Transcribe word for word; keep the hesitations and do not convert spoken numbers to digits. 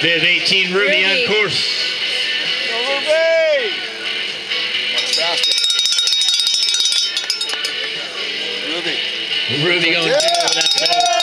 Fifth eighteen, Ruby, Ruby on course. Go Ruby! Ruby. Ruby going yeah. to do that.